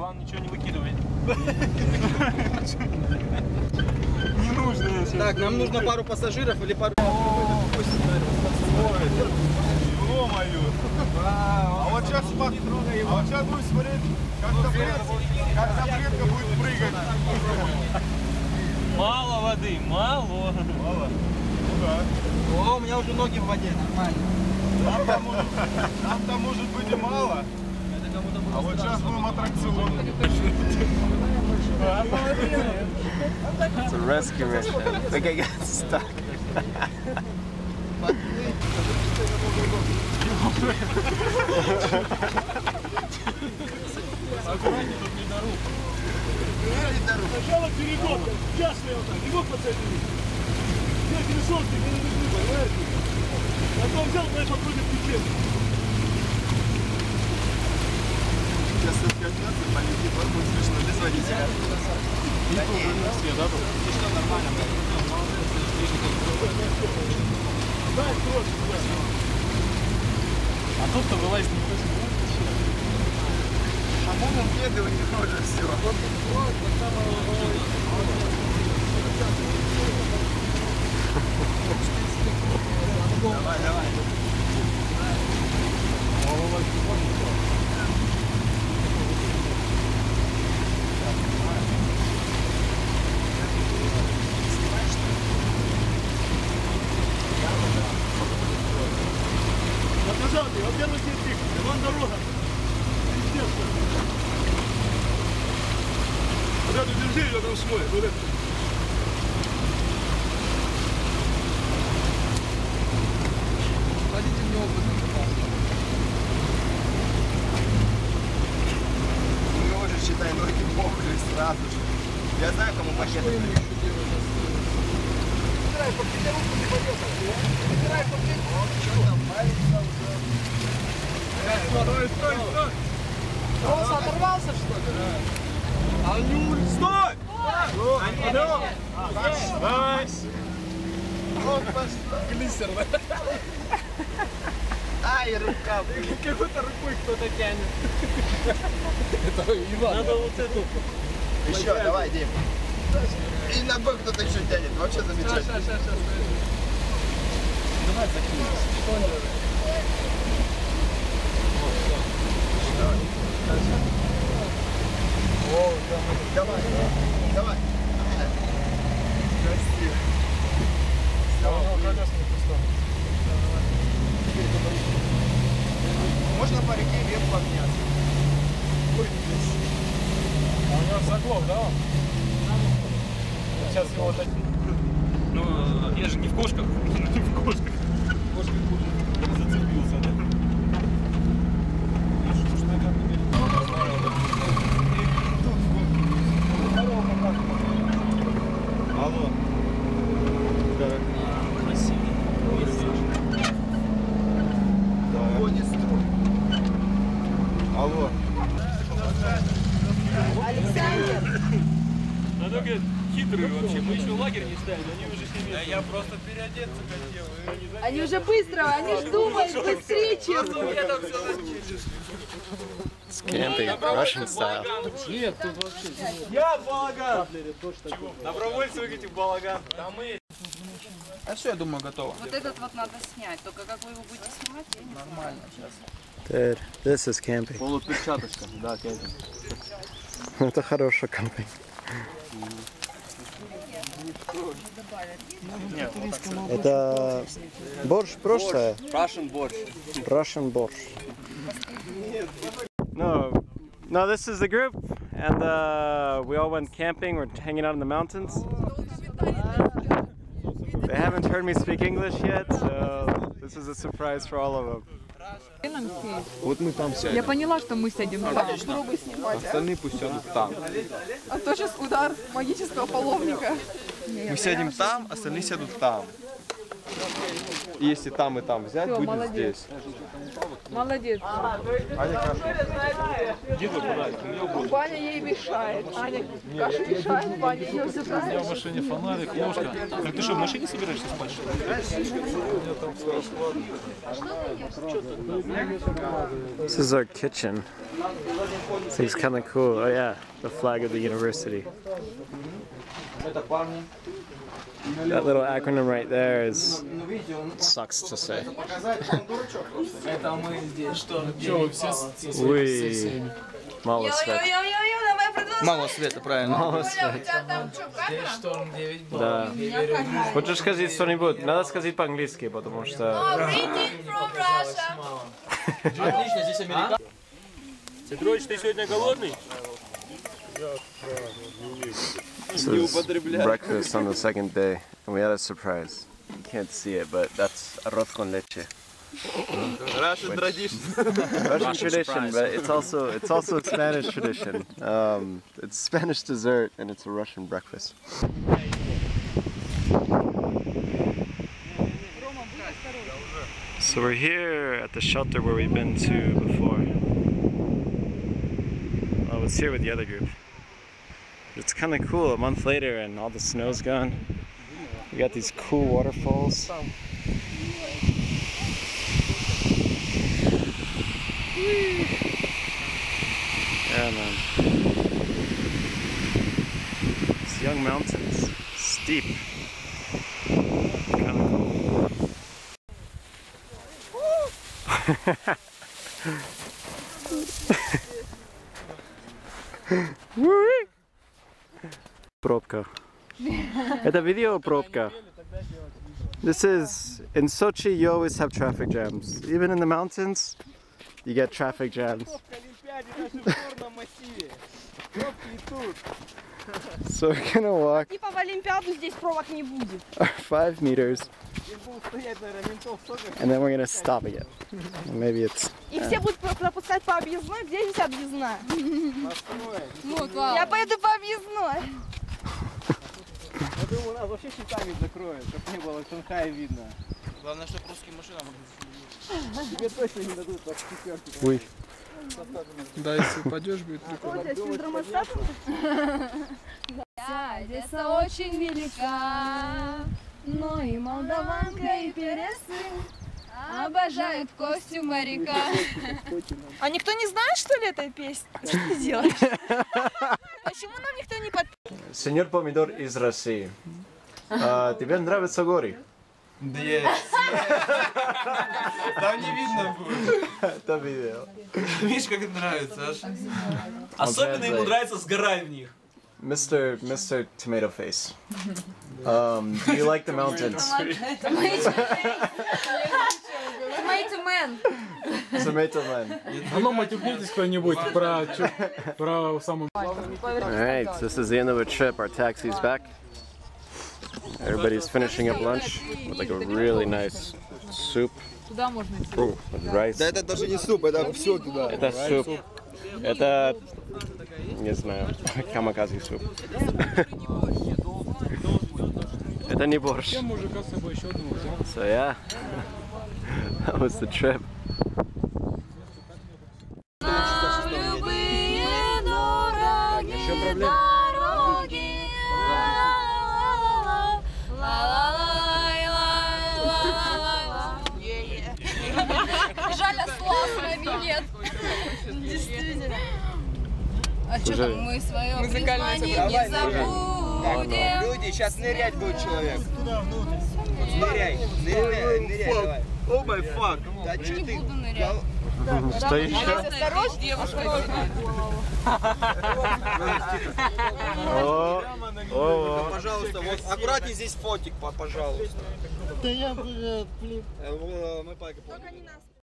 Главное, ничего не выкидывай. Не нужно. Так, нам нужно пару пассажиров или пару... Ё-моё! А вот сейчас будем смотреть, как таблетка будет прыгать. Мало воды, мало. Мало? Ну да. О, у меня уже ноги в воде, нормально. Нам-то может быть и мало. А вот сейчас будем аттракцион. It's a rescue mission. I think I got stuck. Сначала перегон, частный вот так, его подсадили. Я перешелки не нужны, понимаете? Потом взял, дай попрыгать печень. Сейчас отвернется, полетит, вот будет смешно, без водителя. Да не, все, да, тут? Ты что, нормально, блядь? Дай кровь, А тут-то вылазит не хочет. По-моему, беды у них уже все. Давай, давай. Назад, во-первых, не тихо, вон дорога. Естественно. Вот эту держи, ее там смоет, вот эту. Водитель неопытный. У него же, считай, ноги мокрые сразу же. Я знаю, кому пакет. Убирай, чтобы тебе руку не порезал. Убирай, чтобы тебе... Что там, парится уже? Стой, стой, стой! Волос оторвался, что ли? Анюль, стой! Давай! Вот пошла. Глиссер, да? Ай, рука, блин. Какой-то рукой кто-то тянет. Это Иван. Надо вот эту. Еще, давай, Дим. И ногой кто-то еще тянет. Вообще замечательно. Сейчас. Давай закинем. О, давай. Давай. Красиво. Можно по реке вверх подняться. А у него заглох, да? Сейчас его так... Ну, я же не в кошках. Не в кошках. Кошка хуже. Зацепился, да? Алло. Да. Красиво. О, не стой. Алло. Александр! А только хитрые вообще. Мы еще лагерь не ставили, они уже с ними. Да я просто переодеться хотел. Они уже быстро, они ж думают быстрее, чем... It's camping, Russian style. Нет, тут вообще... Я в балаган! Добровольцы выйдите в балаган. Да мы... А все, я думаю, готово. Вот этот вот надо снять, только как вы его будете снимать, я не знаю. Нормально сейчас. Dude, this is camping. Полуперчаточка, да, кемпинг. Это хороший camping. Это борщ просто? Russian борщ. Russian борщ. No, this is the group, and we all went camping. We're hanging out in the mountains. They haven't heard me speak English yet, so this is a surprise for all of them. Вот мы там сядем. Я поняла, что мы сядем там. Остальные пусть сядут там. А то сейчас удар магического половника. Мы сядем там, остальные сядут там. Если там и там взять, Всё, будет молодец. здесь. Молодец. Ваня ей мешает. Аня кашу мешает, Ваня ее все правильно. В машине фонарик, ложка. Так ты что, в машине собираешься спать, что ли? This is our kitchen. Seems kind of cool. Oh yeah, the flag of the university. That little acronym right there is sucks to say. Это мы здесь что? Ui. Мало света. Давай продолжай. Мало света, правильно. Мало У света. тебя там что, камера? Шторм 9 был. Да. Хочешь сказать что-нибудь? Надо сказать по-английски, потому что... Greeting from Russia. Отлично, здесь американцы. Петрович, ты сегодня голодный? This is breakfast on the second day, and we had a surprise. You can't see it, but that's arroz con leche. Russian tradition. Russian tradition, but it's also Spanish tradition. It's Spanish dessert, and it's a Russian breakfast. So we're here at the shelter where we've been to before. I was here with the other group. It's kind of cool, a month later and all the snow's gone. We got these cool waterfalls. Yeah, man. These young mountains, steep. Kind of cool. Пробка. Это видео пробка. This is, in Sochi you always have traffic jams. Even in the mountains, you get traffic jams. So we're gonna walk Типа в Олимпиаду здесь пробок не будет. 5 meters and then we're gonna stop again. Maybe it's... И все будут пропускать по объездной. Где здесь объездная? Я поеду по объездной. Я думаю, нас вообще щитами закроют, чтобы не было в Шанхае видно. Главное, чтобы русские машины могли. Тебе точно не дадут так четверки. Ой. Да, если упадешь, будет Вот здесь синдром остатка. Одесса очень велика, но и молдаванка, и пересы обожают Костю моряка. А никто не знает, что ли, этой песни? Что ты делаешь? Почему нам никто не подписывает? Сеньор Помидор из России. Тебе нравятся горы? Там не видно будет. Это видео. Видишь, как это нравится, аж. Особенно ему нравится сгорать в них. Mr. Tomato Face. Do you like the mountains? Tomato Man. Tomato Man. А ну матюкнитесь кто-нибудь про самую... Alright, so this is the end of our trip. Our taxi's back. Everybody's finishing up lunch with like a really nice soup. Туда можно идти. With rice. Это даже не суп, это все туда. Это суп. Это, не знаю, камакази суп. Это не борщ. Мужика с собой еще одного взял. So yeah, that was the trip. Жаль, осла с нами нет. Действительно. А что там мы свое призвание не забудем? Люди, сейчас нырять будет человек. Ныряй, ныряй, давай. О май фак. Да что Не ты? буду нырять. Что еще? Осторожно, девушка. О, Пожалуйста, вот аккуратней здесь фотик, пожалуйста. Да я, блин. Мы